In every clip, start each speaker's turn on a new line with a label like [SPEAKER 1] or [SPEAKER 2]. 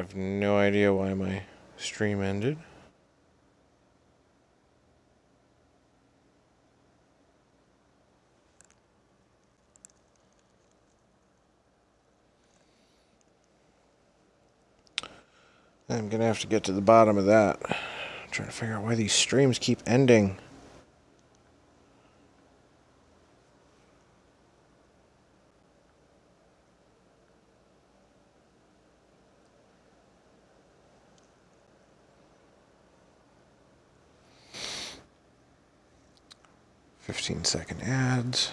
[SPEAKER 1] have no idea why my stream ended. I'm gonna have to get to the bottom of that. I'm trying to figure out why these streams keep ending. "15-second ads."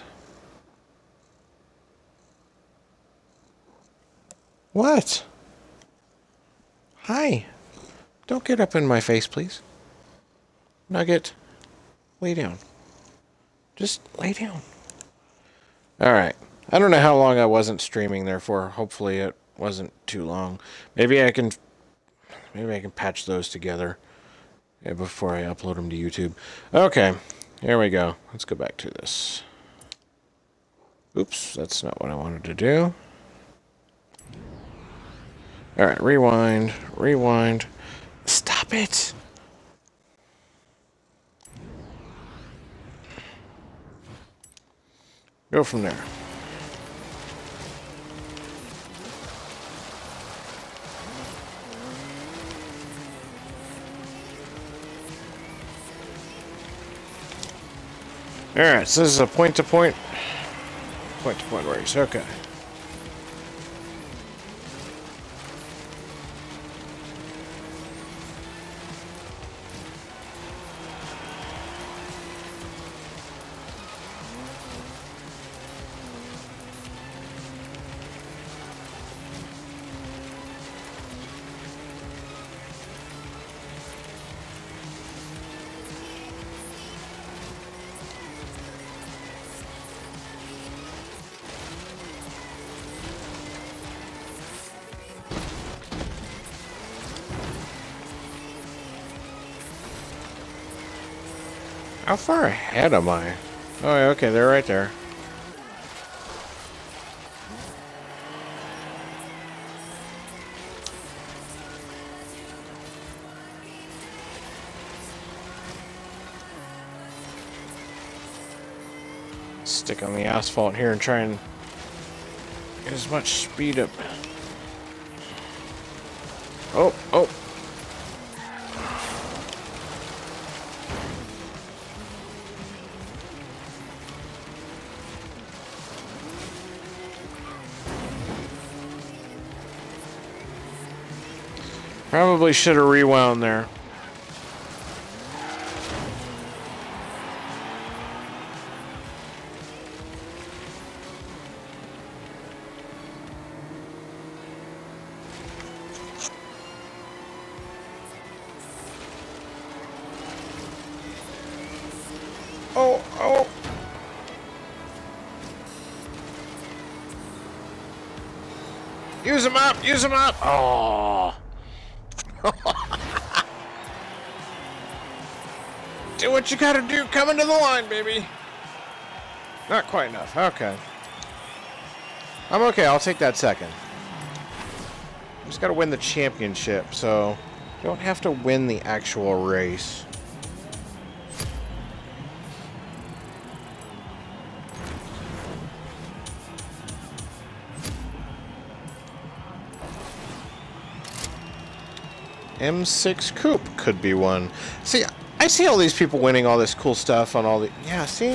[SPEAKER 1] What? Hi. Don't get up in my face, please. Nugget, lay down. Just lay down. Alright. I don't know how long I wasn't streaming there for. Hopefully it wasn't too long. Maybe I can patch those together before I upload them to YouTube. Okay. Here we go. Let's go back to this. Oops, that's not what I wanted to do. Alright, rewind, rewind. Stop it! Go from there. Alright, so this is a point-to-point race, okay. How far ahead am I? Oh, yeah, okay, they're right there. Stick on the asphalt here and try and get as much speed up. Oh, oh. Probably should have rewound there. Oh, oh. Use them up, use them up. Oh. Do what you gotta do, coming to the line, baby. Not quite enough, okay. I'm okay, I'll take that second. Just gotta win the championship, so you don't have to win the actual race. M6 Coupe could be one. See, I see all these people winning all this cool stuff on all the... Yeah, see?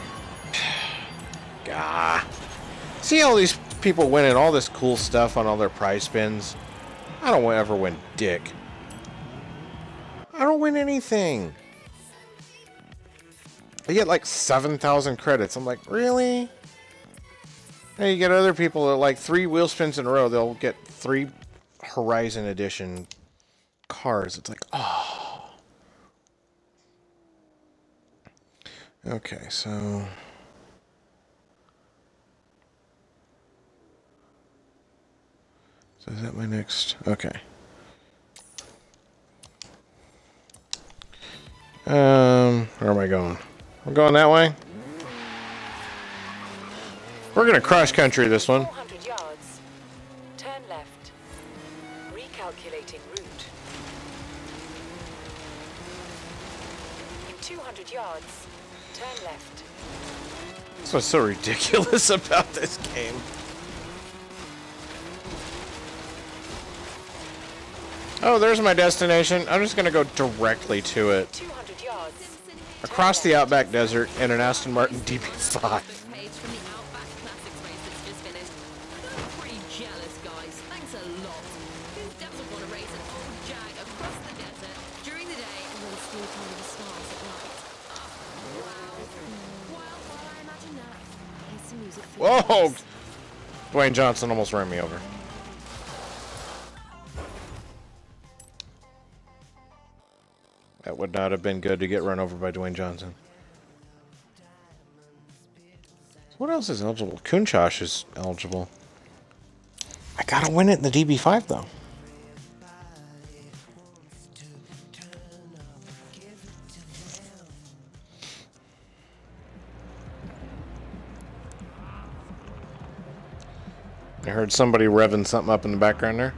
[SPEAKER 1] Gah. See all these people winning all this cool stuff on all their prize spins? I don't ever win dick. I don't win anything. I get like 7,000 credits. I'm like, really? Hey, you get other people that like 3 wheel spins in a row, they'll get 3 Horizon Edition cars. It's like, oh. Okay, so is that my next? Okay. Where am I going? I'm going that way. We're gonna cross country this one.
[SPEAKER 2] 400 yards. Turn left. Recalculate 200 yards. Turn left.
[SPEAKER 1] That's what's so ridiculous about this game. Oh, there's my destination. I'm just gonna go directly to it.
[SPEAKER 2] 200 yards.
[SPEAKER 1] Across the Outback Desert in an Aston Martin DB5.
[SPEAKER 3] Page from the Outback Classics race that's just finished. I'm pretty jealous, guys. Thanks a lot. Who doesn't want to race an old Jag across the desert during the day and then sleep under the stars at night? Oh, wow. While I imagine that, here's some music for you
[SPEAKER 1] Whoa!
[SPEAKER 3] guys.
[SPEAKER 1] Dwayne Johnson almost ran me over. That would not have been good to get run over by Dwayne Johnson. What else is eligible? Kunchosh is eligible. I gotta win it in the DB5 though. I heard somebody revving something up in the background there.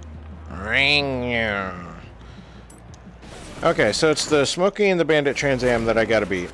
[SPEAKER 1] Ring. Okay, so it's the Smokey and the Bandit Trans Am that I gotta beat.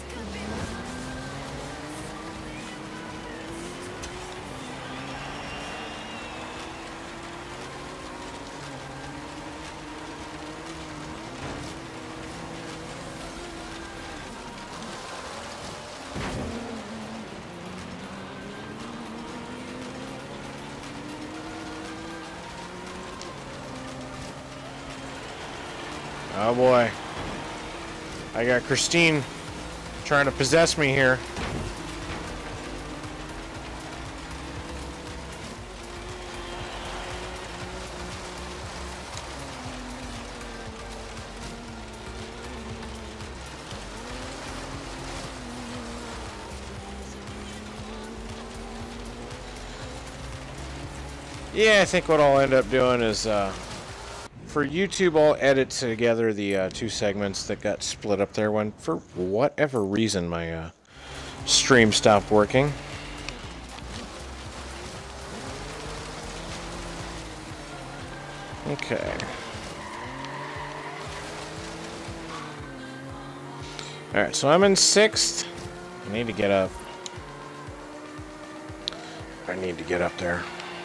[SPEAKER 1] Oh boy. I got Christine trying to possess me here. Yeah, I think what I'll end up doing is, for YouTube, I'll edit together the two segments that got split up there when, for whatever reason, my stream stopped working. Okay. Alright, so I'm in 6th. I need to get up. I need to get up there.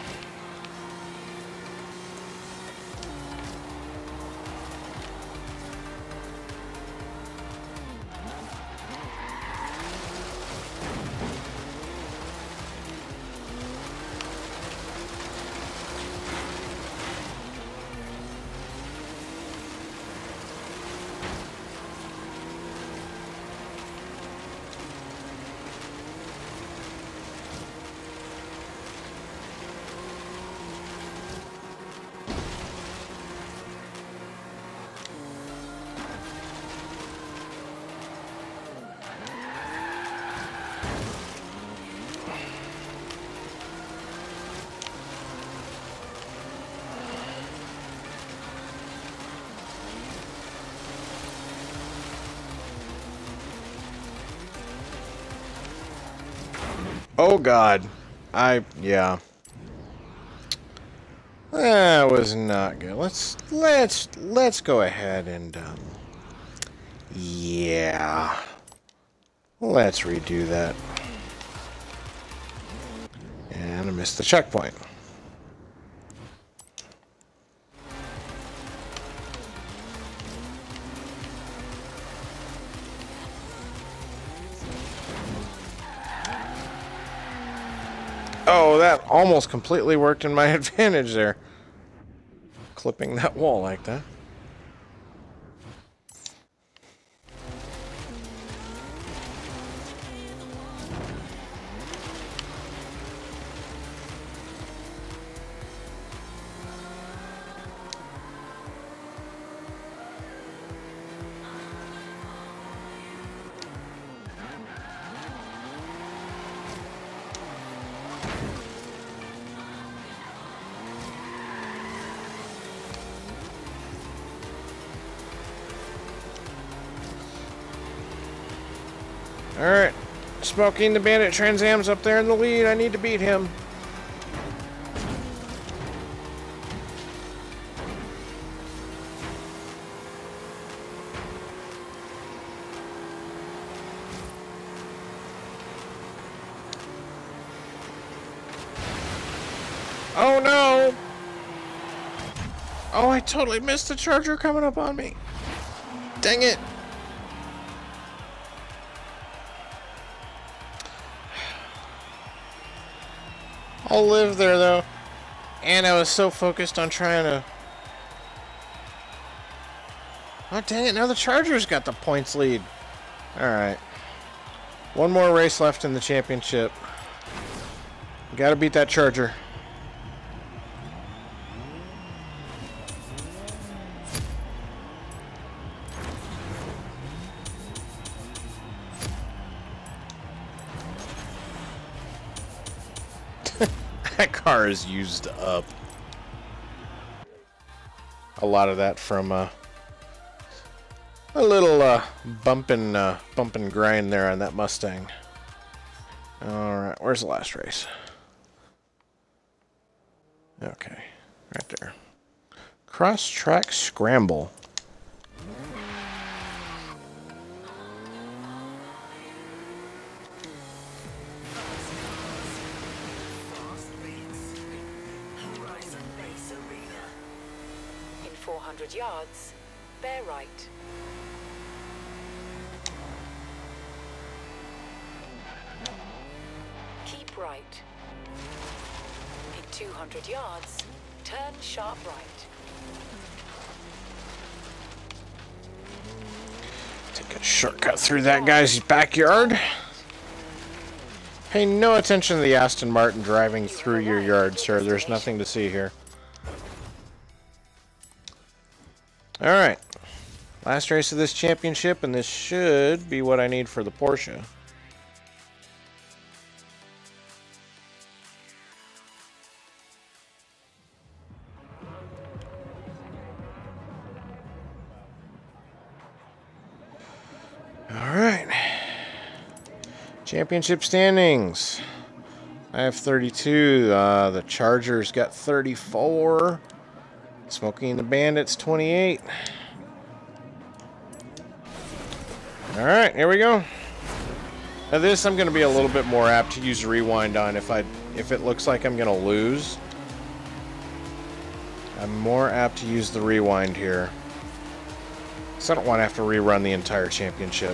[SPEAKER 1] Oh God, yeah. That was not good. Let's go ahead and yeah. Let's redo that. And I missed the checkpoint. Oh, that almost completely worked in my advantage there. Clipping that wall like that. Alright, Smokey and the Bandit Trans Am's up there in the lead. I need to beat him. Oh no! Oh, I totally missed the Charger coming up on me. Dang it! I'll live there though. And I was so focused on trying to... Oh dang it, now the Chargers got the points lead. Alright. One more race left in the championship. Gotta beat that Charger. That car is used up. A lot of that from a little bump and grind there on that Mustang. Alright, where's the last race? Okay, right there. Cross-track scramble.
[SPEAKER 2] In 400 yards, bear right. Keep right. In 200 yards, turn sharp right.
[SPEAKER 1] Take a shortcut through that guy's backyard. Pay no attention to the Aston Martin driving through your yard, sir. There's nothing to see here. Alright. Last race of this championship, and this should be what I need for the Porsche. Alright. Championship standings. I have 32. The Chargers got 34. Smokey and the Bandits 28. Alright, here we go. Now this I'm going to be a little bit more apt to use rewind on if it looks like I'm going to lose. I'm more apt to use the rewind here. So I don't want to have to rerun the entire championship.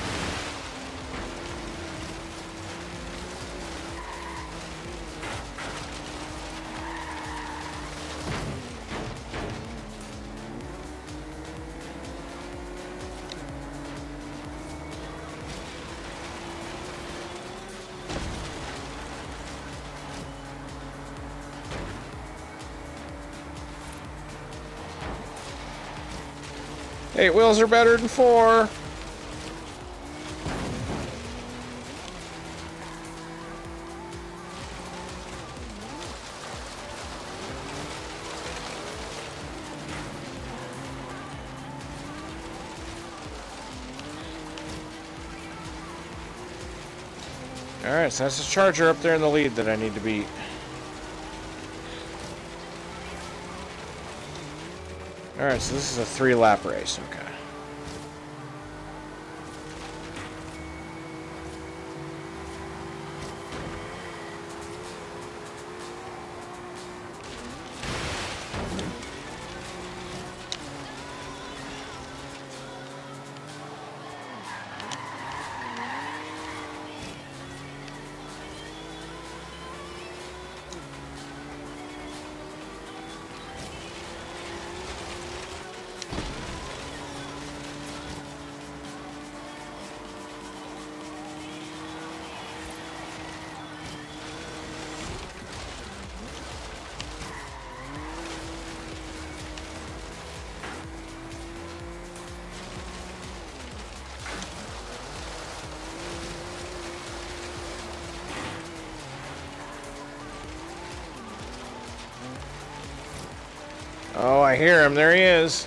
[SPEAKER 1] Eight wheels are better than 4. Alright, so that's the Charger up there in the lead that I need to beat. Alright, so this is a 3-lap race, okay. Oh, I hear him. There he is.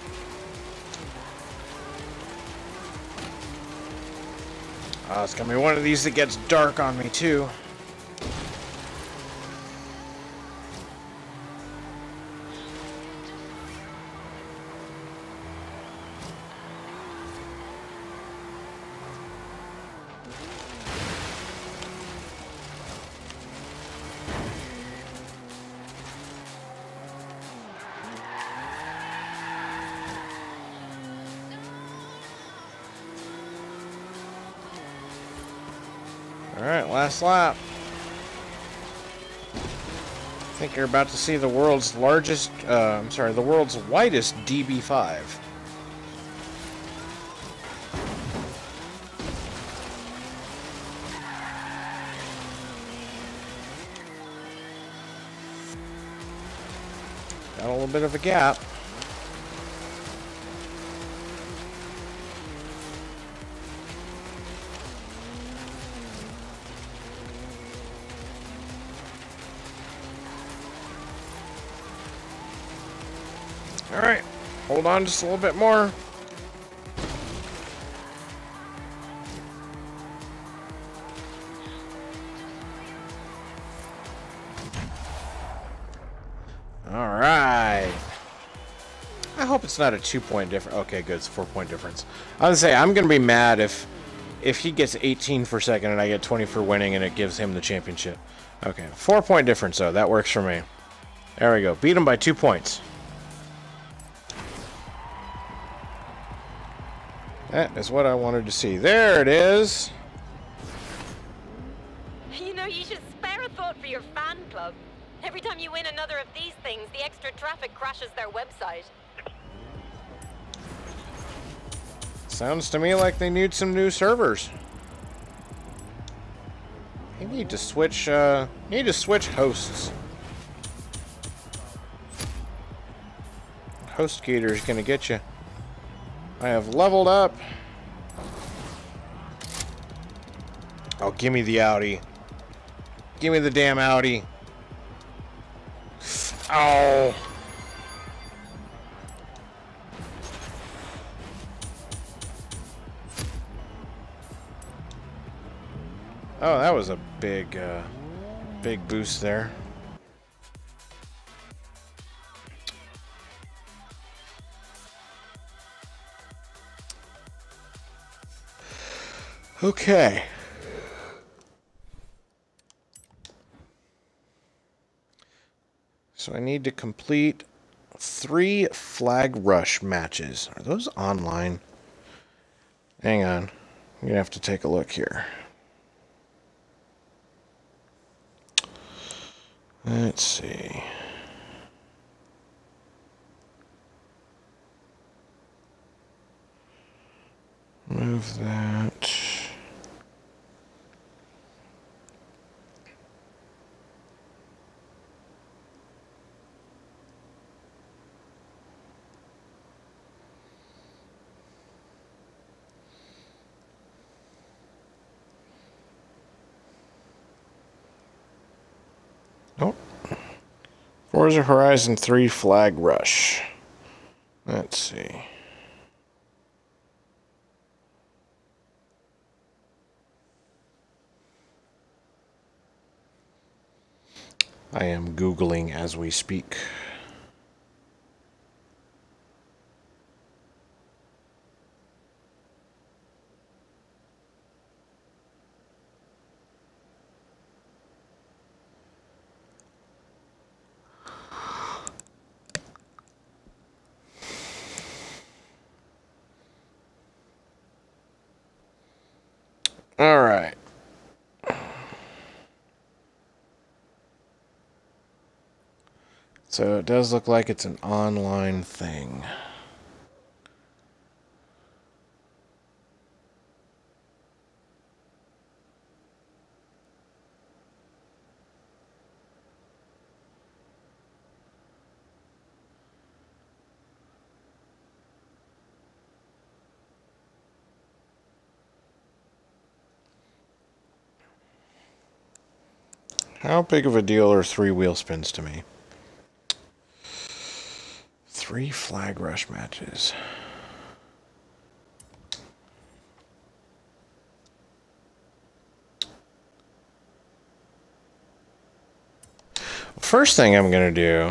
[SPEAKER 1] Oh, it's gonna be one of these that gets dark on me, too. Alright, last lap. I think you're about to see the world's largest, the world's widest DB5. Got a little bit of a gap. Alright, hold on just a little bit more. Alright. I hope it's not a 2-point difference. Okay, good, it's a 4-point difference. I was gonna say, I'm gonna be mad if he gets 18 for second and I get 20 for winning and it gives him the championship. Okay, 4-point difference though, that works for me. There we go, beat him by 2 points. That is what I wanted to see. There it is.
[SPEAKER 4] You know, you should spare a thought for your fan club. Every time you win another of these things, the extra traffic crashes their website.
[SPEAKER 1] Sounds to me like they need some new servers. You need to switch hosts. HostGator's gonna get you. I have leveled up. Oh, give me the Audi. Give me the damn Audi. Oh. Oh, that was a big boost there. Okay. So I need to complete 3 Flag Rush matches. Are those online? Hang on. I'm gonna have to take a look here. Let's see. Move that. Nope. Forza Horizon 3 Flag Rush. Let's see. I am Googling as we speak. All right. So it does look like it's an online thing. How big of a deal are 3 wheel spins to me? 3 Flag Rush matches. First thing I'm going to do,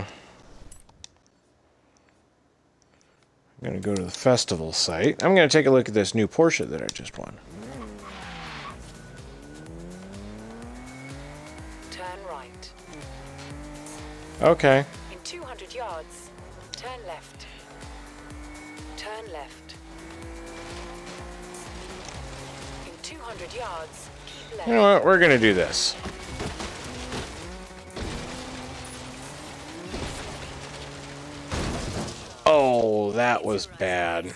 [SPEAKER 1] I'm going to go to the festival site. I'm going to take a look at this new Porsche that I just won.
[SPEAKER 2] Turn right.
[SPEAKER 1] Okay.
[SPEAKER 2] In 200 yards, turn left. Turn left. In 200 yards, keep
[SPEAKER 1] You know what? We're gonna do this. Oh, that was bad.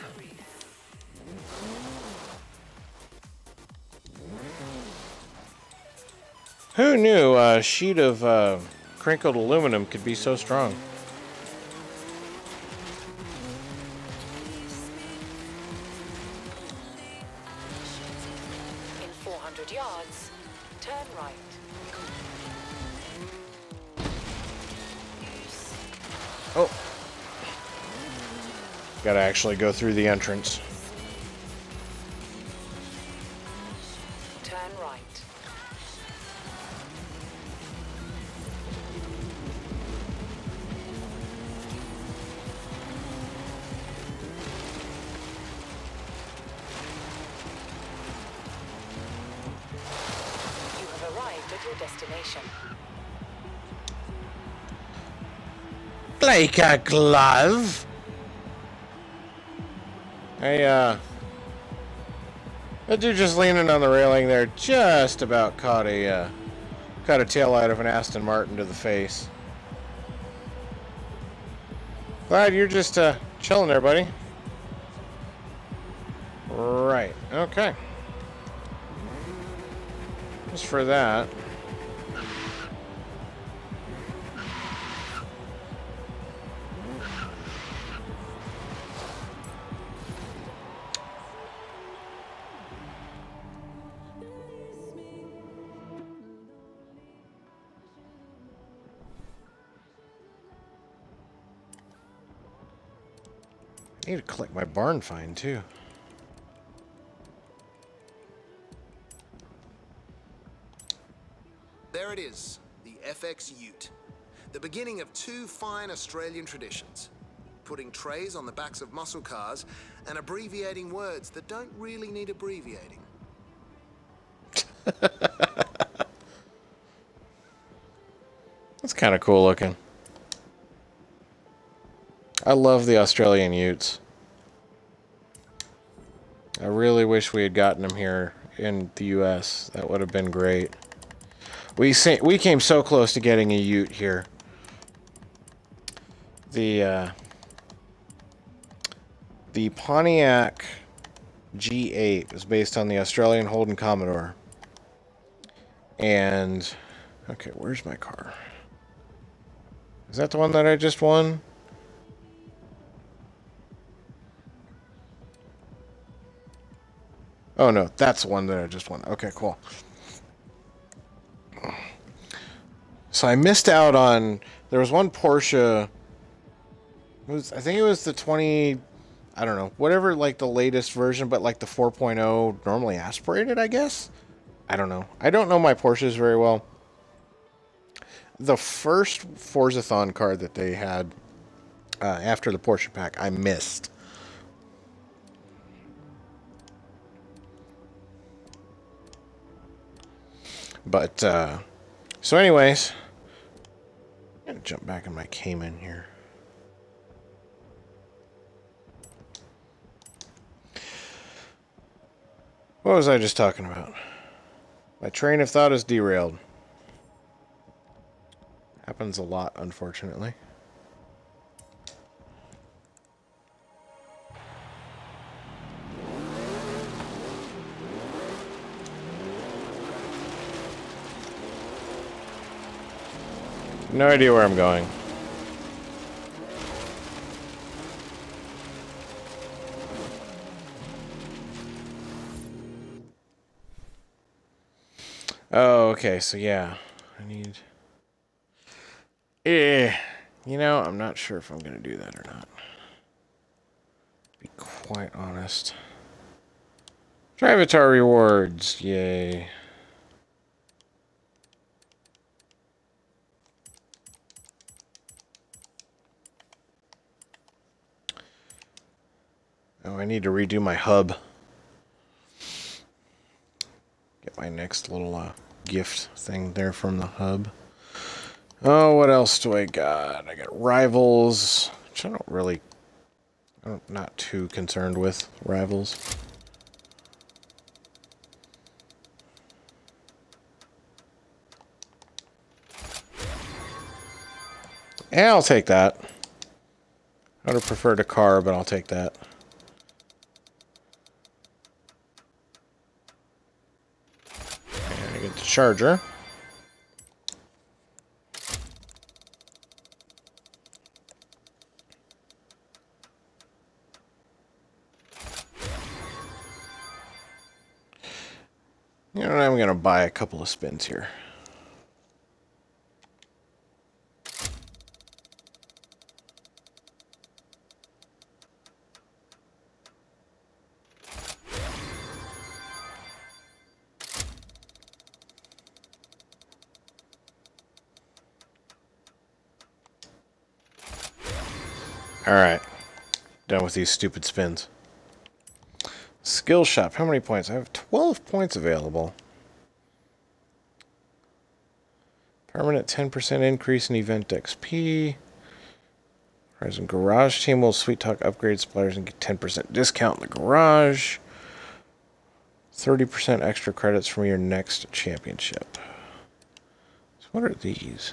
[SPEAKER 1] Who knew a sheet of crinkled aluminum could be so strong?
[SPEAKER 2] In 400 yards, turn right.
[SPEAKER 1] Oh. Gotta actually go through the entrance.
[SPEAKER 2] Turn right. You have arrived at your destination.
[SPEAKER 1] Like a glove. Hey, that dude just leaning on the railing there just about caught a tail light of an Aston Martin to the face. Glad you're just chilling there, buddy. Right. Okay. Just for that. I need to collect my barn find too.
[SPEAKER 5] There it is, the FX Ute. The beginning of two fine Australian traditions. Putting trays on the backs of muscle cars and abbreviating words that don't really need abbreviating.
[SPEAKER 1] That's kind of cool looking. I love the Australian Utes. I really wish we had gotten them here in the US. That would have been great. We came so close to getting a Ute here. The Pontiac G8 is based on the Australian Holden Commodore. And okay, where's my car? Is that the one that I just won? Oh no, that's the one that I just won. Okay, cool. So I missed out on, there was one Porsche, I think it was the 20, I don't know, whatever, like the latest version, but like the 4.0 normally aspirated, I guess? I don't know. I don't know my Porsches very well. The first Forzathon card that they had after the Porsche pack, I missed. But, so anyways, I'm gonna jump back in my Cayman here. What was I just talking about? My train of thought is derailed. Happens a lot, unfortunately. No idea where I'm going. Oh, okay, so yeah. I need... You know, I'm not sure if I'm going to do that or not. To be quite honest. Drivatar rewards, yay. Oh, I need to redo my hub. Get my next little gift thing there from the hub. Oh, what else do I got? I got Rivals, which I'm not too concerned with Rivals. Yeah, I'll take that. I would have preferred a car, but I'll take that. And I get the charger. You know what? I'm going to buy a couple of spins here. Alright. Done with these stupid spins. Skill shop. How many points? I have 12 points available. Permanent 10% increase in event XP. Horizon Garage Team will sweet talk upgrade suppliers and get 10% discount in the garage. 30% extra credits from your next championship. So what are these?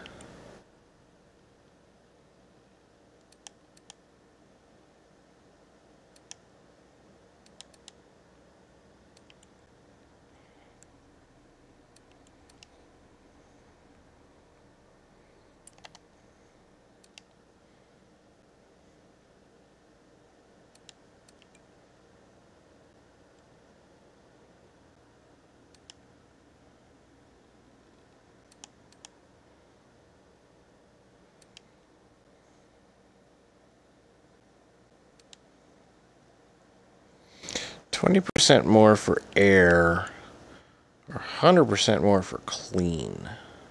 [SPEAKER 1] $20% more for air, or 100% more for clean.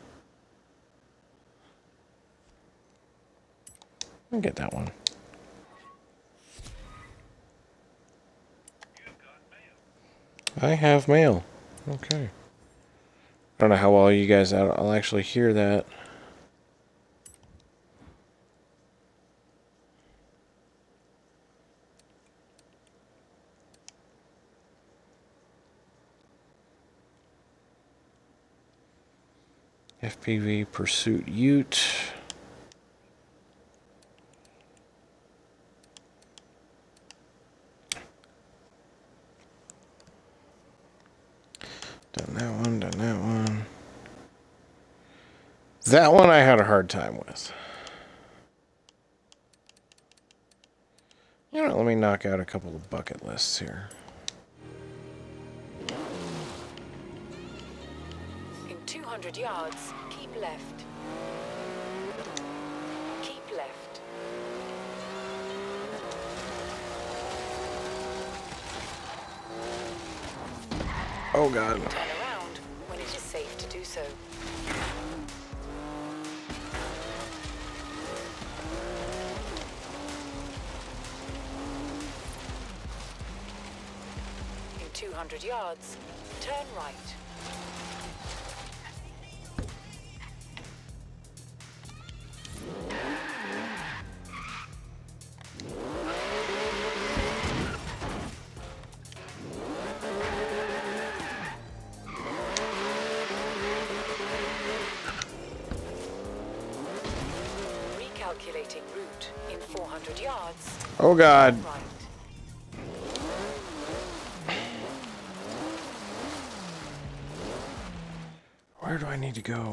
[SPEAKER 1] I'll get that one. I have mail. Okay. I don't know how well you guys I'll actually hear that. FPV Pursuit Ute. Done that one, done that one. That one I had a hard time with. You know, let me knock out a couple of bucket lists here.
[SPEAKER 2] In 200 yards, keep left. Keep left.
[SPEAKER 1] Oh God.
[SPEAKER 2] Turn around when it is safe to do so. In 200 yards, turn right. Recalculating route in 400 yards.
[SPEAKER 1] Oh God.
[SPEAKER 2] Turn right.
[SPEAKER 1] Where do I need to go?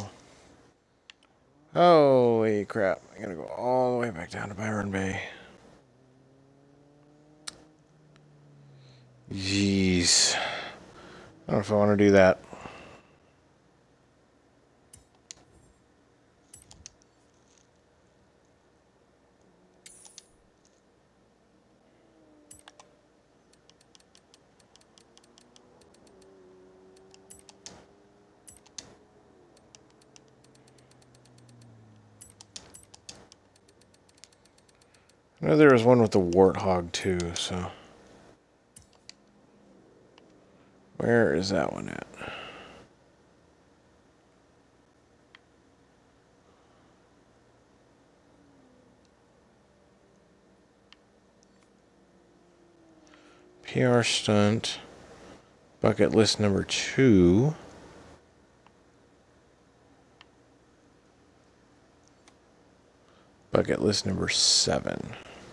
[SPEAKER 1] Holy crap. I gotta go all the way back down to Byron Bay. Jeez. I don't know if I want to do that. I know there was one with the Warthog too, so. Where is that one at? PR stunt. Bucket list number 2. Bucket list number 7.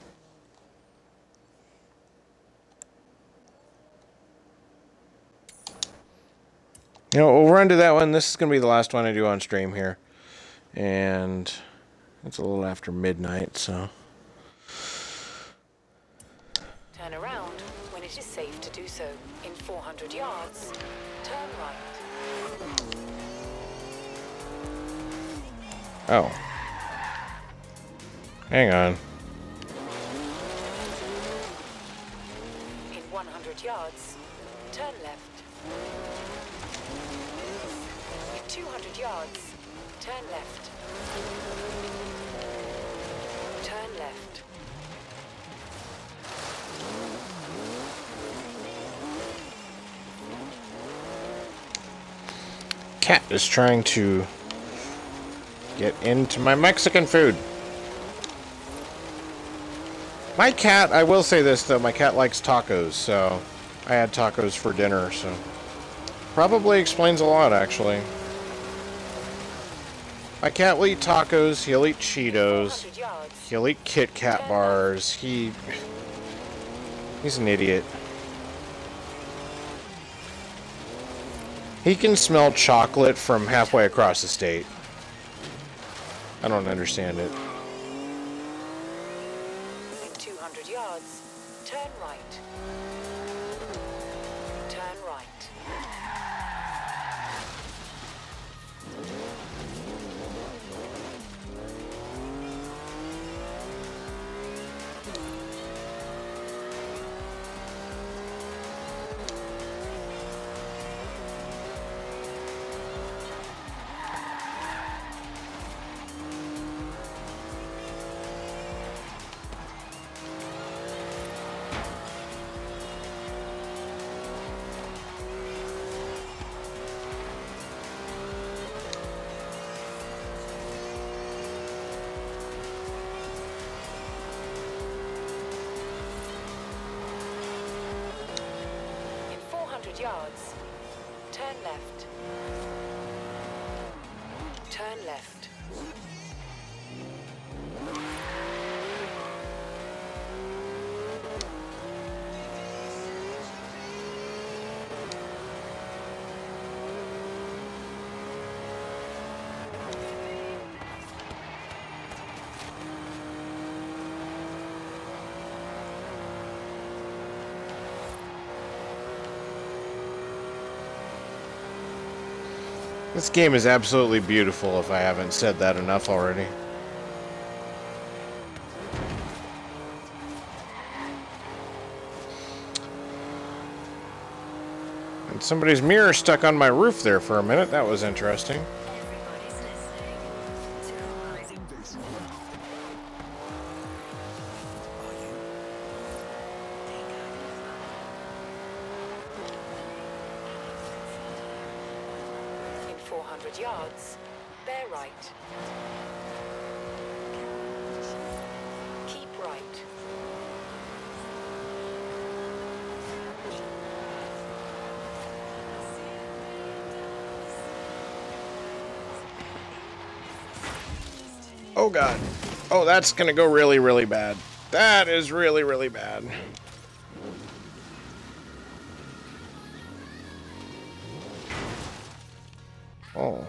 [SPEAKER 1] You know, we'll run to that one. This is going to be the last one I do on stream here. And it's a little after midnight, so...
[SPEAKER 2] Turn around when it is safe to do so. In 400 yards, turn right.
[SPEAKER 1] Oh. Hang on.
[SPEAKER 2] In 100 yards, turn left. In 200 yards, turn left. Turn left.
[SPEAKER 1] Cat is trying to get into my Mexican food. My cat, I will say this though, my cat likes tacos, so I had tacos for dinner, so probably explains a lot actually. My cat will eat tacos, he'll eat Cheetos,
[SPEAKER 2] 400 yards,
[SPEAKER 1] he'll eat Kit Kat bars, he's an idiot. He can smell chocolate from halfway across the state. I don't understand it.
[SPEAKER 2] in 200 yards, turn right. Turn right. In 400 yards, turn left. Turn left.
[SPEAKER 1] This game is absolutely beautiful, if I haven't said that enough already. And somebody's mirror stuck on my roof there for a minute. That was interesting.
[SPEAKER 2] In 400 yards, bear right. Keep right.
[SPEAKER 1] Oh god. Oh, that's gonna go really, really bad. That is really, really bad. Oh.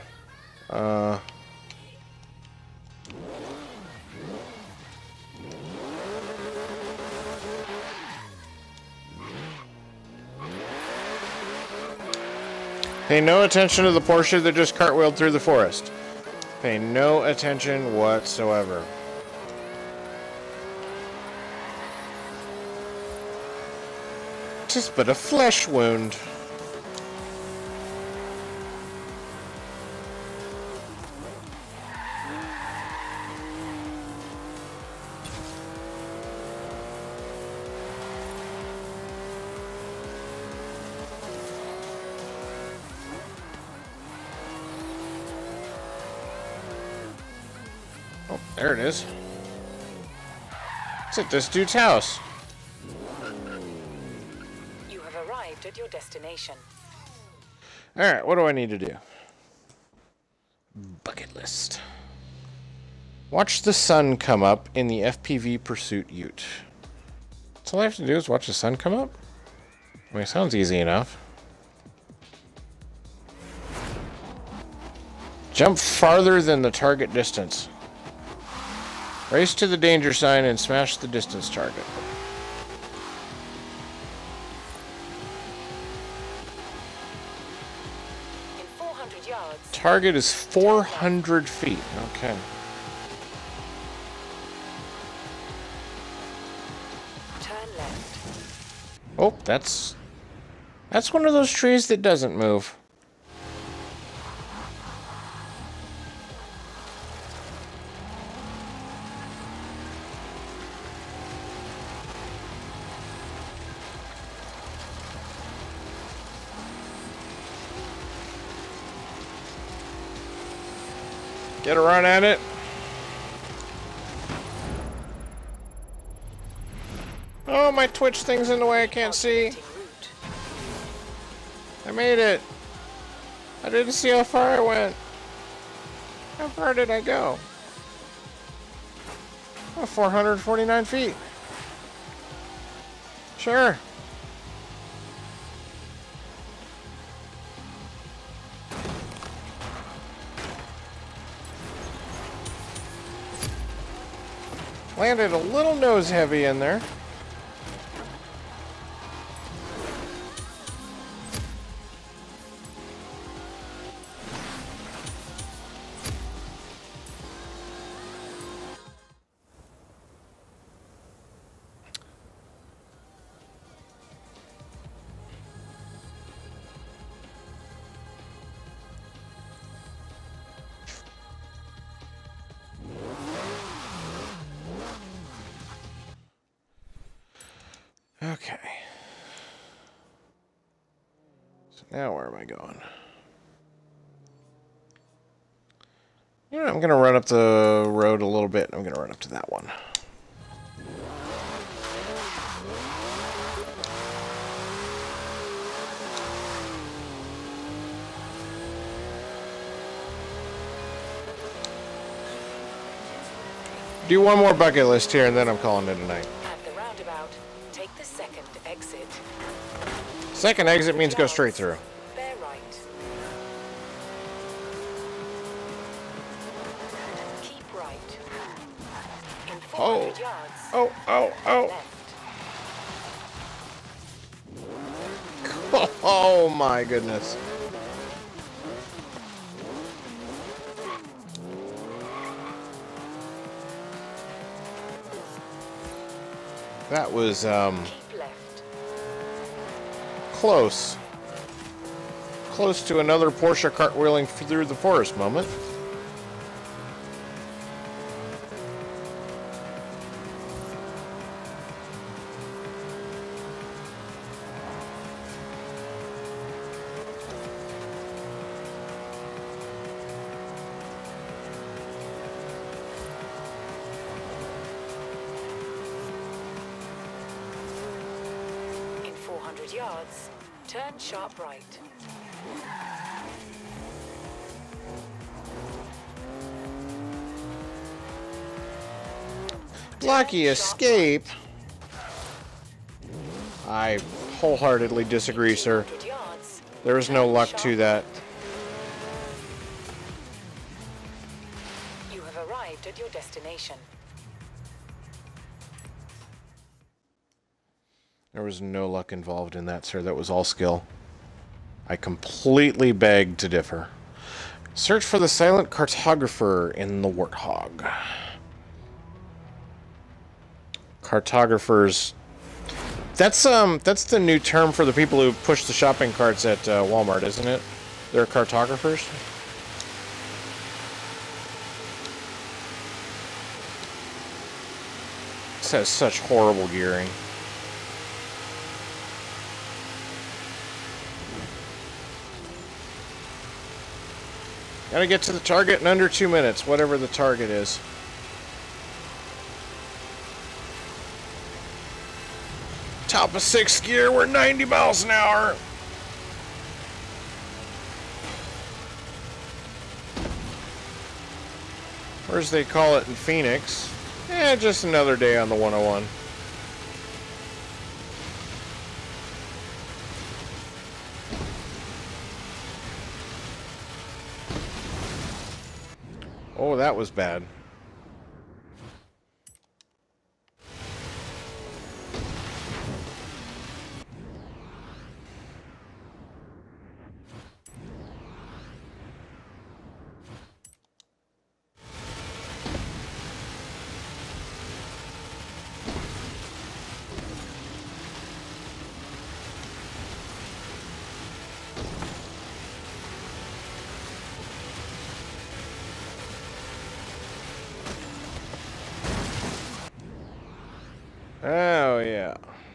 [SPEAKER 1] Pay no attention to the Porsche that just cartwheeled through the forest. Pay no attention whatsoever. Tis but a flesh wound. Oh, there it is. It's at this dude's house.
[SPEAKER 2] You have arrived at your destination.
[SPEAKER 1] Alright, what do I need to do? Bucket list. Watch the sun come up in the FPV Pursuit Ute. That's all I have to do is watch the sun come up? I mean, it sounds easy enough. Jump farther than the target distance. Race to the danger sign and smash the distance target.
[SPEAKER 2] In 400 yards,
[SPEAKER 1] Target is 400 feet. Okay.
[SPEAKER 2] turn left.
[SPEAKER 1] Oh, that's one of those trees that doesn't move. Get a run at it. Oh, my Twitch thing's in the way. I can't see.
[SPEAKER 2] Alternating route.
[SPEAKER 1] I made it. I didn't see how far I went. How far did I go? Oh, 449 feet. Sure. Landed a little nose heavy in there. Okay. So now where am I going? You know, I'm going to run up the road a little bit. I'm going to run up to that one. Do one more bucket list here and then I'm calling it a night.
[SPEAKER 2] At the roundabout, take the second exit.
[SPEAKER 1] Second exit means go straight through.
[SPEAKER 2] Bear right. Keep right. In 400 yards,
[SPEAKER 1] Oh.
[SPEAKER 2] left.
[SPEAKER 1] Oh my goodness. That was,
[SPEAKER 2] Keep left.
[SPEAKER 1] close. Close to another Porsche cartwheeling through the forest moment.
[SPEAKER 2] In 400 yards, turn sharp right.
[SPEAKER 1] Lucky escape. I wholeheartedly disagree, sir.
[SPEAKER 2] 200 yards,
[SPEAKER 1] There is no
[SPEAKER 2] turn
[SPEAKER 1] luck
[SPEAKER 2] sharp
[SPEAKER 1] to that.
[SPEAKER 2] right. You have arrived at your destination.
[SPEAKER 1] There was no luck involved in that, sir. That was all skill. I completely beg to differ. Search for the silent cartographer in the Warthog. Cartographers. That's the new term for the people who push the shopping carts at Walmart, isn't it? They're cartographers. This has such horrible gearing. Gotta get to the target in under 2 minutes, whatever the target is. Top of 6th gear, we're 90 miles an hour. or as they call it in Phoenix, just another day on the 101. Oh, that was bad. Oh, yeah.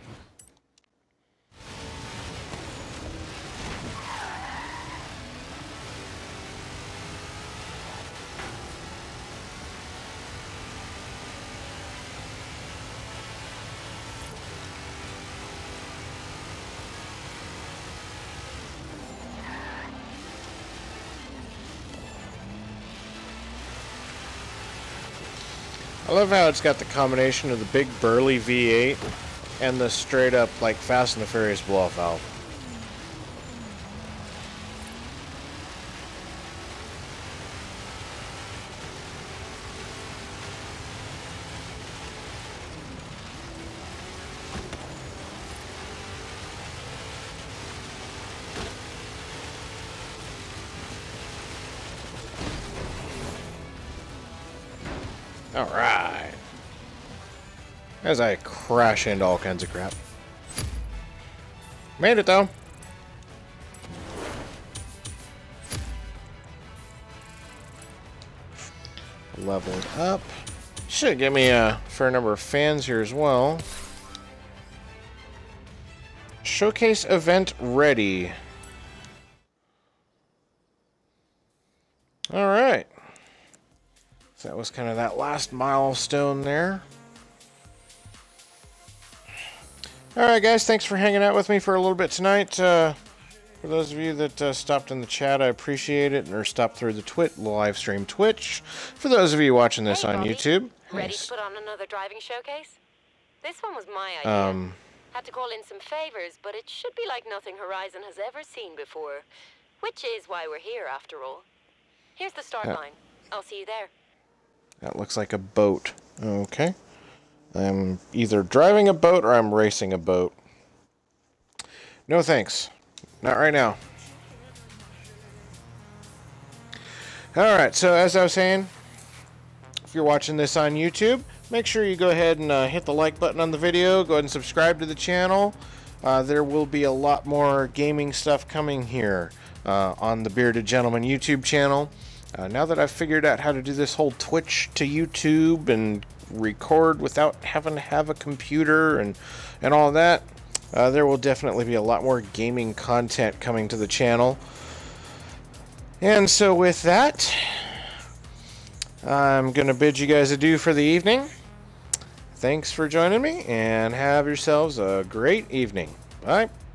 [SPEAKER 1] I love how it's got the combination of the big burly V8 and the straight up like Fast and the Furious blow-off valve. Alright. As I crash into all kinds of crap. Made it though. Leveled up. Should give me a fair number of fans here as well. Showcase event ready. Alright. So that was kind of that last milestone there. Alright guys, thanks for hanging out with me for a little bit tonight. For those of you that stopped in the chat, I appreciate it. Or stopped through the live stream Twitch. For those of you watching this on
[SPEAKER 4] Bobby.
[SPEAKER 1] YouTube.
[SPEAKER 4] Ready to put on another driving showcase? This one was my idea. Had to call in some favors, but it should be like nothing Horizon has ever seen before. Which is why we're here, after all. Here's the start line. I'll see you there.
[SPEAKER 1] That looks like a boat. Okay. I'm either driving a boat or I'm racing a boat. No thanks. Not right now. Alright, so as I was saying, if you're watching this on YouTube, make sure you go ahead and hit the like button on the video. Go ahead and subscribe to the channel. There will be a lot more gaming stuff coming here on the Bearded Gentleman YouTube channel. Now that I've figured out how to do this whole Twitch to YouTube and record without having to have a computer and all that, there will definitely be a lot more gaming content coming to the channel. And so with that, I'm going to bid you guys adieu for the evening. Thanks for joining me, and have yourselves a great evening. Bye.